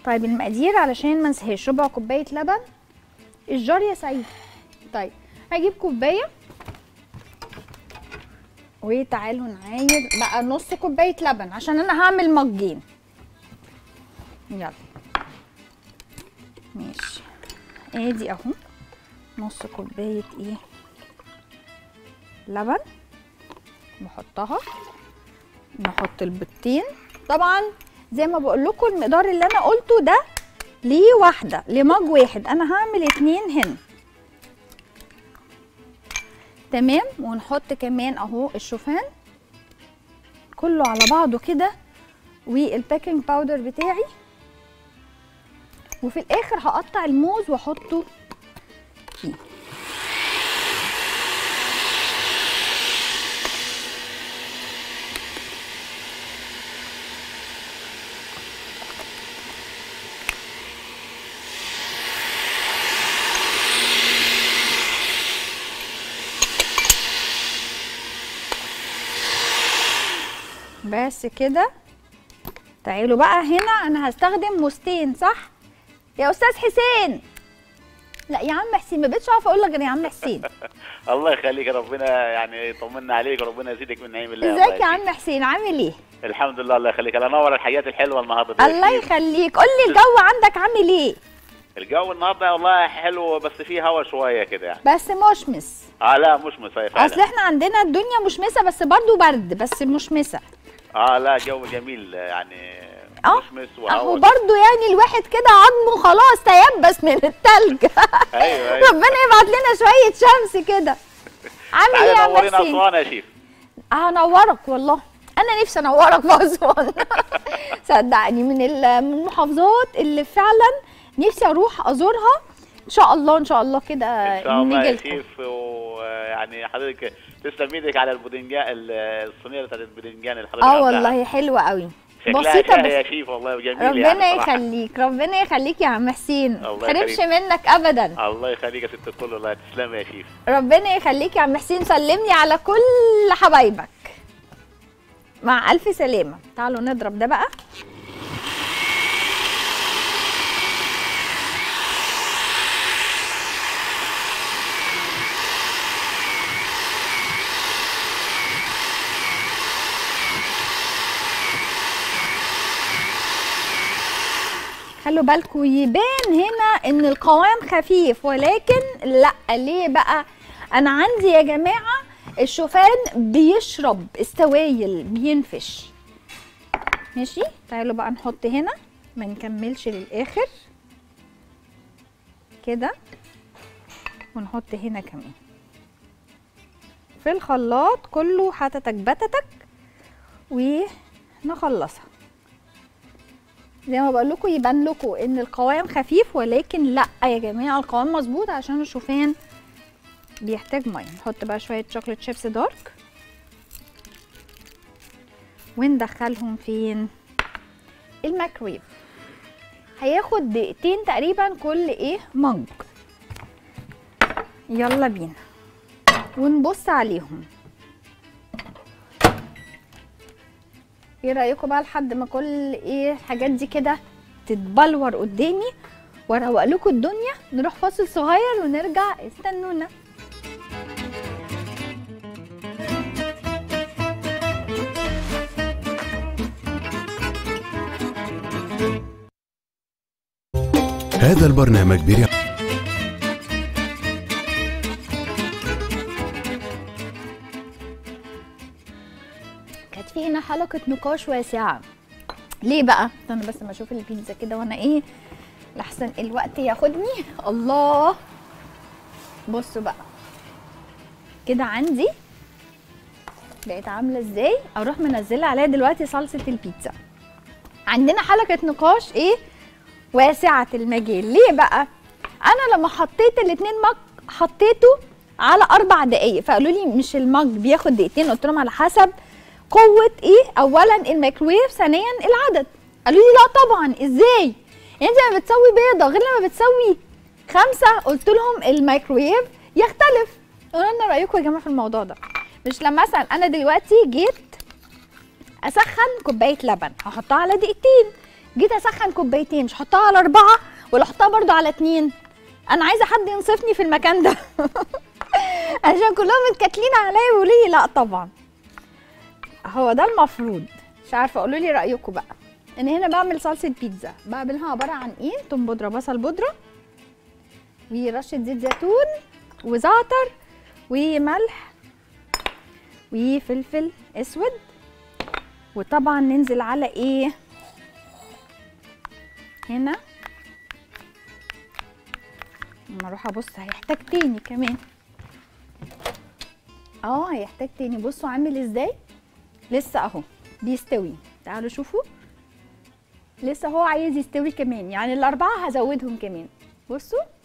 طيب المقادير علشان ما انساهاش: ربع كوبايه لبن. الجار يا سعيد. طيب هجيب كوبايه، وتعالوا نعاير بقى نص كوبايه لبن عشان انا هعمل مجين. يلا ماشي، ادي اهو نص كوبايه لبن بحطها. نحط البيضتين، طبعا زي ما بقول لكم المقدار اللي انا قلته ده ليه واحده، لمج واحد، انا هعمل 2 هنا. تمام. ونحط كمان اهو الشوفان كله على بعضه كده، والبيكنج باودر بتاعي، وفي الاخر هقطع الموز واحطه فيه. بس كده. تعالوا بقى هنا انا هستخدم موزتين، صح يا استاذ حسين؟ لا يا عم حسين، ما بقتش عارفه اقول لك غير يا عم حسين. الله يخليك، ربنا يعني يطمنا عليك وربنا يزيدك من نعيم الله. ازيك يا عم حسين، عامل ايه؟ الحمد لله، الله يخليك. انا انور الحياه الحلوه النهارده. الله يخليك. قول لي الجو عندك عامل ايه؟ الجو النهارده والله حلو، بس فيه هوا شويه كده يعني. بس مشمس. لا مش مصيف فعلا. اصل احنا عندنا الدنيا مشمسه بس برضو برد، بس مشمسه. لا جو جميل يعني. مشمس وهوا. اهو برضو يعني الواحد كده عظمه خلاص تيبس من التلج. ايوه ربنا يبعت لنا شويه شمس كده. عامل ايه يا عم حسين؟ اسوان يا شيف. هنورك والله، انا نفسي انورك في اسوان. صدقني من المحافظات اللي فعلا نفسي اروح ازورها. ان شاء الله ان شاء الله كده ان شاء الله يا شيف. ويعني حضرتك تسلم ايدك على البودنجان، الصينيه بتاعت البودنجان اللي حضرتك والله حلوه قوي، بسيطه بس يا شيف والله جميل. ربنا يخليك، ربنا يخليك يا عم حسين، ما تحرمش منك ابدا. الله يخليك يا ست الكل، الله تسلم يا شيف. ربنا يخليك يا عم حسين، سلمني على كل حبايبك. مع الف سلامه. تعالوا نضرب ده بقى. خلوا بالكم يبان هنا ان القوام خفيف، ولكن لا. ليه بقى؟ انا عندي يا جماعه الشوفان بيشرب السوائل، بينفش. ماشي. تعالوا بقى نحط هنا، ما نكملش للاخر كده، ونحط هنا كمان في الخلاط كله حتتك بتتك، ونخلصها. زي ما بقول لكم يبان لكم ان القوام خفيف، ولكن لا يا جماعه القوام مظبوط عشان الشوفان بيحتاج ميه. نحط بقى شويه شوكليت شيبس دارك، وندخلهم فين؟ الميكرويف. هياخد دقيقتين تقريبا كل مج. يلا بينا ونبص عليهم. ايه رايكم بقى لحد ما كل الحاجات دي كده تتبلور قدامي واروق لكم الدنيا؟ نروح فاصل صغير ونرجع، استنونا. هذا البرنامج كانت في هنا حلقة نقاش واسعة. ليه بقى؟ استنى بس ما اشوف البيتزا كده وانا لحسن الوقت ياخدني. الله، بصوا بقى كده عندي بقت عاملة ازاي. اروح منزلة عليها دلوقتي صلصة البيتزا. عندنا حلقة نقاش واسعة المجال. ليه بقى؟ انا لما حطيت الاتنين مج حطيته على 4 دقايق، فقالوا لي مش المج بياخد دقيقتين؟ قلت لهم على حسب قوة اولا الميكرويف، ثانيا العدد. قالوا لي لا طبعا، ازاي يعني انت لما بتسوي بيضة غير لما بتسوي 5؟ قلت لهم الميكرويف يختلف. قولوا لنا رايكم يا جماعة في الموضوع ده. مش لما مثلا انا دلوقتي جيت اسخن كوباية لبن هحطها على دقيقتين، جيت اسخن كوبايتين، مش هحطها على 4 ولا احطها برضو على 2؟ انا عايزه حد ينصفني في المكان ده عشان كلهم متكتلين عليا ويقولوا لي لا طبعا. هو ده المفروض. مش عارفه، قولوا لي رايكم بقى. انا هنا بعمل صلصه بيتزا، بعملها عباره عن ايه؟ توم بودره، بصل بودره، ورشه زيت زيتون، وزعتر، وملح، وفلفل اسود. وطبعا ننزل على ايه هنا. اما اروح ابص هيحتاج تاني كمان. هيحتاج تاني. بصوا عامل ازاي، لسه اهو بيستوي. تعالوا شوفوا، لسه هو عايز يستوي كمان، يعني ال4 هزودهم كمان. بصوا